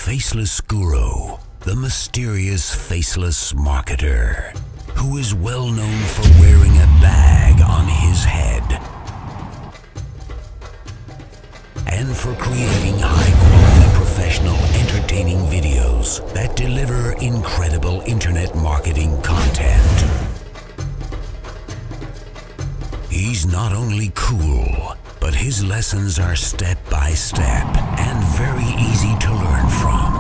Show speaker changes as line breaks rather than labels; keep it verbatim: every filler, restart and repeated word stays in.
Faceless Guru, the mysterious faceless marketer, who is well known for wearing a bag on his head and for creating high-quality professional entertaining videos that deliver incredible internet marketing content. He's not only cool, but his lessons are step by step and very easy to learn from.